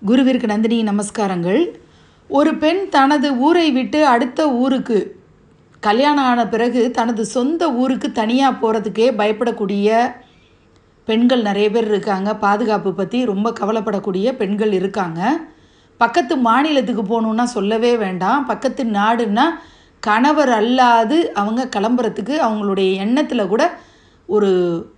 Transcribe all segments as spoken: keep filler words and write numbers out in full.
குருவிற்கு நந்தினி நமஸ்காரங்கள். ஒரு பெண் தனது ஊரை விட்டு அடுத்த ஊருக்கு கல்யாணம் ஆன பிறகு தனது சொந்த ஊருக்கு தனியாக போகிறதுக்கே பயப்படக்கூடிய பெண்கள் நிறைய பேர் இருக்காங்க. பாதுகாப்பு பற்றி ரொம்ப கவலைப்படக்கூடிய பெண்கள் இருக்காங்க. பக்கத்து மாநிலத்துக்கு போகணுன்னா சொல்லவே வேண்டாம். பக்கத்து நாடுன்னா கணவர் அல்லாது அவங்க கிளம்புறதுக்கு அவங்களுடைய எண்ணத்தில் கூட ஒரு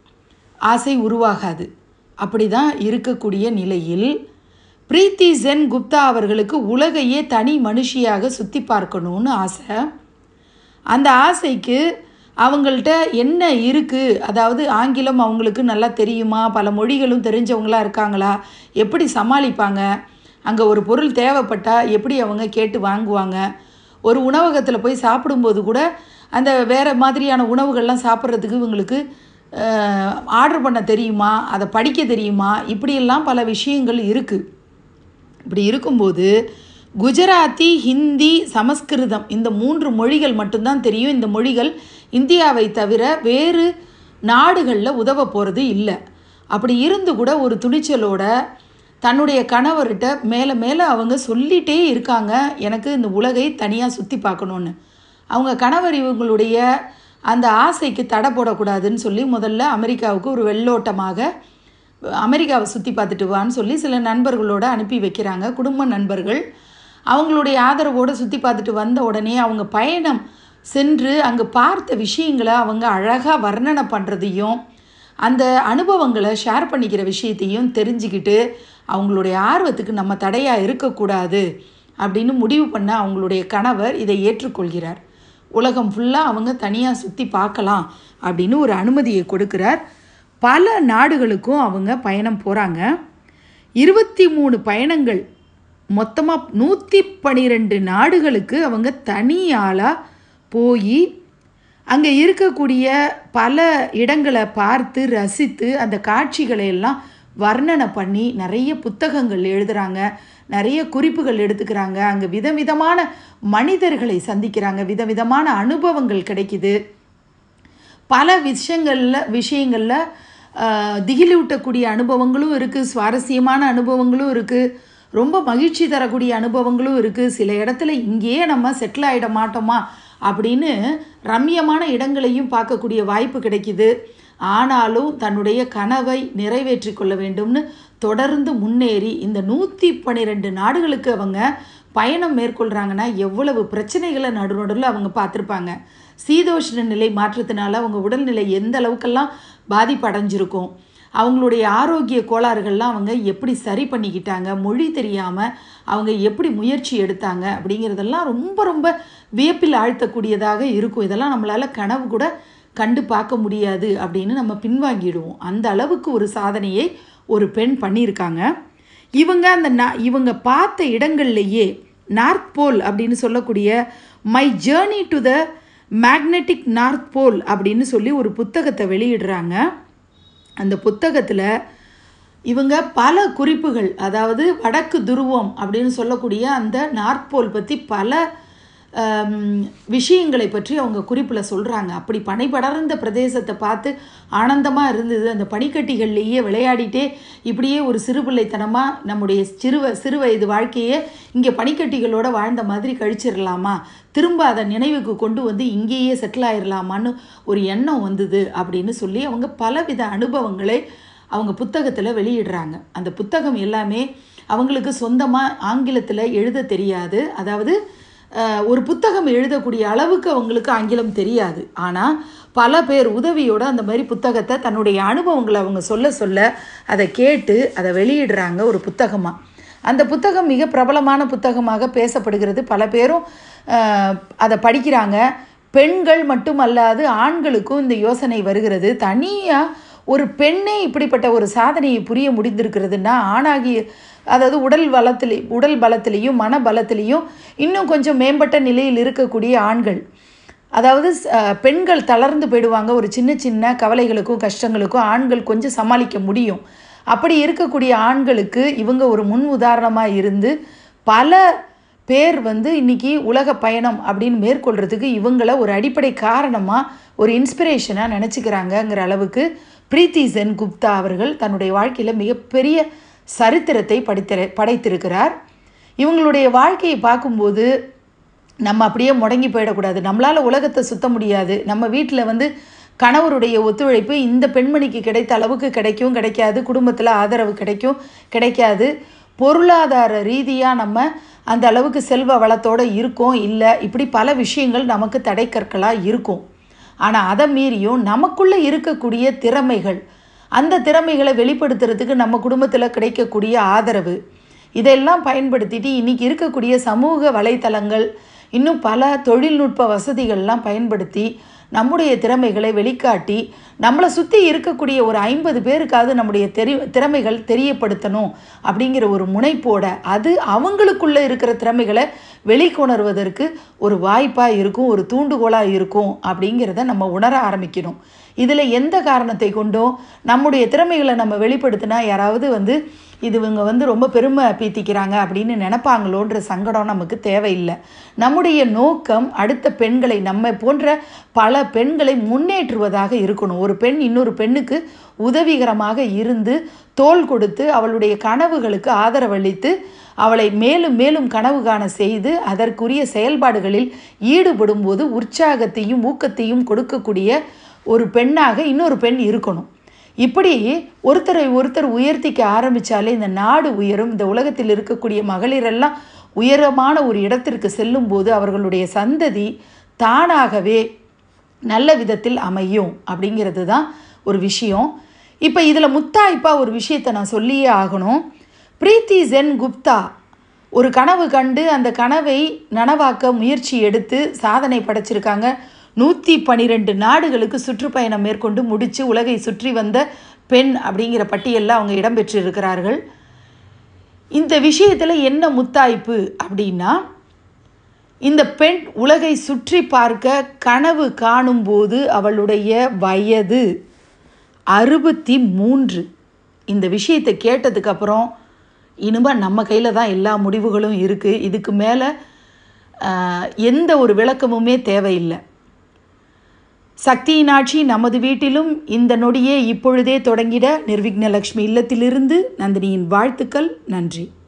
ஆசை உருவாகாது. அப்படி தான் இருக்கக்கூடிய நிலையில் பிரீத்தி சென் குப்தா அவர்களுக்கு உலகையே தனி மனுஷியாக சுற்றி பார்க்கணுன்னு ஆசை. அந்த ஆசைக்கு அவங்கள்ட்ட என்ன இருக்குது, அதாவது ஆங்கிலம் அவங்களுக்கு நல்லா தெரியுமா, பல மொழிகளும் தெரிஞ்சவங்களா இருக்காங்களா, எப்படி சமாளிப்பாங்க, அங்கே ஒரு பொருள் தேவைப்பட்டால் எப்படி அவங்க கேட்டு வாங்குவாங்க, ஒரு உணவகத்தில் போய் சாப்பிடும்போது கூட அந்த வேறு மாதிரியான உணவுகள்லாம் சாப்பிட்றதுக்கு இவங்களுக்கு ஆர்டர் பண்ண தெரியுமா, அதை படிக்க தெரியுமா, இப்படியெல்லாம் பல விஷயங்கள் இருக்குது. இப்படி இருக்கும்போது குஜராத்தி, ஹிந்தி, சமஸ்கிருதம் இந்த மூன்று மொழிகள் மட்டும்தான் தெரியும். இந்த மொழிகள் இந்தியாவை தவிர வேறு நாடுகளில் உதவ போகிறது இல்லை. அப்படி இருந்து கூட ஒரு துணிச்சலோட தன்னுடைய கணவர்கிட்ட மேலே மேலே அவங்க சொல்லிகிட்டே இருக்காங்க, எனக்கு இந்த உலகை தனியாக சுற்றி பார்க்கணுன்னு. அவங்க கணவர் இவங்களுடைய அந்த ஆசைக்கு தடை போடக்கூடாதுன்னு சொல்லி முதல்ல அமெரிக்காவுக்கு ஒரு வெள்ளோட்டமாக அமெரிக்காவை சுற்றி பார்த்துட்டு வான்னு சொல்லி சில நண்பர்களோடு அனுப்பி வைக்கிறாங்க. குடும்ப நண்பர்கள் அவங்களுடைய ஆதரவோடு சுற்றி பார்த்துட்டு வந்த உடனே அவங்க பயணம் சென்று அங்கே பார்த்த விஷயங்களை அவங்க அழகாக வர்ணனை பண்ணுறதையும் அந்த அனுபவங்களை ஷேர் பண்ணிக்கிற விஷயத்தையும் தெரிஞ்சுக்கிட்டு அவங்களுடைய ஆர்வத்துக்கு நம்ம தடையாக இருக்கக்கூடாது அப்படின்னு முடிவு பண்ண அவங்களுடைய கணவர் இதை ஏற்றுக்கொள்கிறார். உலகம் ஃபுல்லாக அவங்க தனியாக சுற்றி பார்க்கலாம் அப்படின்னு ஒரு அனுமதியை கொடுக்குறார். பல நாடுகளுக்கும் அவங்க பயணம் போகிறாங்க. இருபத்தி மூணு பயணங்கள், மொத்தமாக நூற்றி பன்னிரெண்டு நாடுகளுக்கு அவங்க தனியாளாக போய் அங்கே இருக்கக்கூடிய பல இடங்களை பார்த்து ரசித்து அந்த காட்சிகளை எல்லாம் வர்ணனை பண்ணி நிறைய புத்தகங்கள் எழுதுகிறாங்க, நிறைய குறிப்புகள் எடுத்துக்கிறாங்க. அங்கே விதவிதமான மனிதர்களை சந்திக்கிறாங்க, விதவிதமான அனுபவங்கள் கிடைக்குது. பல விஷயங்களில் விஷயங்களில் திகிலூட்டக்கூடிய அனுபவங்களும் இருக்குது, சுவாரஸ்யமான அனுபவங்களும் இருக்குது, ரொம்ப மகிழ்ச்சி தரக்கூடிய அனுபவங்களும் இருக்குது. சில இடத்துல இங்கேயே நம்ம செட்டில் ஆகிட மாட்டோமா அப்படின்னு ரம்யமான இடங்களையும் பார்க்கக்கூடிய வாய்ப்பு கிடைக்கிது. ஆனாலும் தன்னுடைய கனவை நிறைவேற்றி கொள்ள வேண்டும்னு தொடர்ந்து முன்னேறி இந்த நூற்றி பன்னிரெண்டு நாடுகளுக்கு அவங்க பயணம் மேற்கொள்கிறாங்கன்னா எவ்வளவு பிரச்சனைகளை நடு நடுவில் அவங்க பார்த்துருப்பாங்க. சீதோஷ்ண நிலை மாற்றத்தினால அவங்க உடல்நிலை எந்த அளவுக்கெல்லாம் பாதிப்பு அடைஞ்சிருக்கும், அவங்களுடைய ஆரோக்கிய கோளாறுகள்லாம் அவங்க எப்படி சரி பண்ணிக்கிட்டாங்க, மொழி தெரியாமல் அவங்க எப்படி முயற்சி எடுத்தாங்க அப்படிங்கிறதெல்லாம் ரொம்ப ரொம்ப வியப்பில் ஆழ்த்தக்கூடியதாக இருக்கும். இதெல்லாம் நம்மளால் கனவு கூட கண்டு பார்க்க முடியாது அப்படின்னு நம்ம பின்வாங்கிடுவோம். அந்த அளவுக்கு ஒரு சாதனையை ஒரு பெண் பண்ணியிருக்காங்க. இவங்க அந்த நா இவங்க பார்த்த இடங்கள்லேயே நார்த் போல் அப்படின்னு சொல்லக்கூடிய my journey to the magnetic north pole அப்படின்னு சொல்லி ஒரு புத்தகத்தை வெளியிடுறாங்க. அந்த புத்தகத்தில் இவங்க பல குறிப்புகள், அதாவது வடக்கு துருவம் அப்படின்னு சொல்லக்கூடிய அந்த நார்த் போல் பற்றி பல விஷயங்களை பற்றி அவங்க குறிப்பில் சொல்கிறாங்க. அப்படி பனிபடர்ந்த பிரதேசத்தை பார்த்து ஆனந்தமாக இருந்தது. அந்த பனிக்கட்டிகள்லேயே விளையாடிட்டே இப்படியே ஒரு சிறுபிள்ளைத்தனமாக நம்முடைய சிறுவ சிறு வயது வாழ்க்கையே இங்கே பனிக்கட்டிகளோடு வாழ்ந்த மாதிரி கழிச்சிடலாமா, திரும்ப அதை நினைவுக்கு கொண்டு வந்து இங்கேயே செட்டில் ஆயிடலாமான்னு ஒரு எண்ணம் வந்தது அப்படின்னு சொல்லி அவங்க பலவித அனுபவங்களை அவங்க புத்தகத்தில் வெளியிடுறாங்க. அந்த புத்தகம் எல்லாமே அவங்களுக்கு சொந்தமாக ஆங்கிலத்தில் எழுத தெரியாது. அதாவது ஒரு புத்தகம் எழுதக்கூடிய அளவுக்கு அவங்களுக்கு ஆங்கிலம் தெரியாது. ஆனால் பல பேர் உதவியோடு அந்த மாதிரி புத்தகத்தை தன்னுடைய அனுபவங்களை அவங்க சொல்ல சொல்ல அதை கேட்டு அதை வெளியிடுறாங்க ஒரு புத்தகமாக. அந்த புத்தகம் மிக பிரபலமான புத்தகமாக பேசப்படுகிறது. பல பேரும் அதை படிக்கிறாங்க. பெண்கள் மட்டுமல்லாது ஆண்களுக்கும் இந்த யோசனை வருகிறது. தனியாக ஒரு பெண்ணே இப்படிப்பட்ட ஒரு சாதனையை புரிய முடிந்திருக்கிறதுனா ஆணாகி, அதாவது உடல் வளத்திலே உடல் பலத்திலையும் மன பலத்திலையும் இன்னும் கொஞ்சம் மேம்பட்ட நிலையில் இருக்கக்கூடிய ஆண்கள், அதாவது பெண்கள் தளர்ந்து போயிடுவாங்க. ஒரு சின்ன சின்ன கவலைகளுக்கும் கஷ்டங்களுக்கும் ஆண்கள் கொஞ்சம் சமாளிக்க முடியும். அப்படி இருக்கக்கூடிய ஆண்களுக்கு இவங்க ஒரு முன் உதாரணமாக இருந்து பல பேர் வந்து இன்றைக்கி உலக பயணம் அப்படின்னு மேற்கொள்கிறதுக்கு இவங்கள ஒரு அடிப்படை காரணமாக ஒரு இன்ஸ்பிரேஷனாக நினச்சிக்கிறாங்கங்கிற அளவுக்கு பிரீத்தி சென் குப்தா அவர்கள் தன்னுடைய வாழ்க்கையில் மிகப்பெரிய சரித்திரத்தை படித்திர படைத்திருக்கிறார். இவங்களுடைய வாழ்க்கையை பார்க்கும்போது நம்ம அப்படியே முடங்கி போயிடக்கூடாது. நம்மளால் உலகத்தை சுத்த முடியாது. நம்ம வீட்டில் வந்து கணவருடைய ஒத்துழைப்பு இந்த பெண்மணிக்கு கிடைத்த அளவுக்கு கிடைக்கும் கிடைக்காது, குடும்பத்தில் ஆதரவு கிடைக்கும் கிடைக்காது, பொருளாதார ரீதியாக நம்ம அந்த அளவுக்கு செல்வ வளத்தோடு இருக்கோம் இல்லை, இப்படி பல விஷயங்கள் நமக்கு தடைக்கற்களாக இருக்கும். ஆனால் அதை மீறியும் நமக்குள்ளே இருக்கக்கூடிய திறமைகள், அந்த திறமைகளை வெளிப்படுத்துறதுக்கு நம்ம குடும்பத்தில் கிடைக்கக்கூடிய ஆதரவு, இதெல்லாம் பயன்படுத்திட்டு இன்றைக்கி இருக்கக்கூடிய சமூக வலைத்தளங்கள், இன்னும் பல தொழில்நுட்ப வசதிகள்லாம் பயன்படுத்தி நம்முடைய திறமைகளை வெளிக்காட்டி நம்மளை சுற்றி இருக்கக்கூடிய ஒரு ஐம்பது பேருக்காவது நம்முடைய தெரி திறமைகள் தெரியப்படுத்தணும் அப்படிங்கிற ஒரு முனைப்போட அது அவங்களுக்குள்ளே இருக்கிற திறமைகளை வெளிக்கொணர்வதற்கு ஒரு வாய்ப்பாக இருக்கும், ஒரு தூண்டுகோலாக இருக்கும் அப்படிங்கிறத நம்ம உணர ஆரம்பிக்கணும். இதில் எந்த காரணத்தை கொண்டோ நம்முடைய திறமைகளை நம்ம வெளிப்படுத்தினா யாராவது வந்து இது இவங்க வந்து ரொம்ப பெருமை பீத்திக்கிறாங்க அப்படின்னு நினைப்பாங்களோன்ற சங்கடம் நமக்கு தேவையில்லை. நம்முடைய நோக்கம் அடுத்த பெண்களை, நம்ம போன்ற பல பெண்களை முன்னேற்றுவதாக இருக்கணும். ஒரு பெண் இன்னொரு பெண்ணுக்கு உதவிகரமாக இருந்து தோள் கொடுத்து அவளுடைய கனவுகளுக்கு ஆதரவளித்து அவளை மேலும் மேலும் கனவு காண செய்து அதற்குரிய செயல்பாடுகளில் ஈடுபடும் போது உற்சாகத்தையும் ஊக்கத்தையும் கொடுக்கக்கூடிய ஒரு பெண்ணாக இன்னொரு பெண் இருக்கணும். இப்படி ஒருத்தரை ஒருத்தர் உயர்த்திக்க ஆரம்பித்தாலே இந்த நாடு உயரும். இந்த உலகத்தில் இருக்கக்கூடிய மகளிரெல்லாம் உயரமான ஒரு இடத்திற்கு செல்லும் போது அவர்களுடைய சந்ததி தானாகவே நல்ல விதத்தில் அமையும் அப்படிங்கிறது தான் ஒரு விஷயம். இப்போ இதில் முத்தாய்ப்பாக ஒரு விஷயத்தை நான் சொல்லியே ஆகணும். பிரீத்தி சென் குப்தா ஒரு கனவு கண்டு அந்த கனவை நனவாக்க முயற்சி எடுத்து சாதனை படைச்சிருக்காங்க. நூற்றி பன்னிரெண்டு நாடுகளுக்கு சுற்றுப்பயணம் மேற்கொண்டு முடித்து உலகை சுற்றி வந்த பெண் அப்படிங்கிற பட்டியலில் அவங்க இடம்பெற்றிருக்கிறார்கள். இந்த விஷயத்தில் என்ன முத்தாய்ப்பு அப்படின்னா, இந்த பெண் உலகை சுற்றி பார்க்க கனவு காணும்போது அவளுடைய வயது அறுபத்தி மூன்று. இந்த விஷயத்தை கேட்டதுக்கப்புறம் இனிமேல் நம்ம கையில் தான் எல்லா முடிவுகளும் இருக்குது, இதுக்கு மேலே எந்த ஒரு விளக்கமுமே தேவையில்லை. சக்தியின் ஆட்சி நமது வீட்டிலும் இந்த நொடியே இப்பொழுதே தொடங்கிட நிர்விக்னலக்ஷ்மி இல்லத்திலிருந்து நந்தினியின் வாழ்த்துக்கள். நன்றி.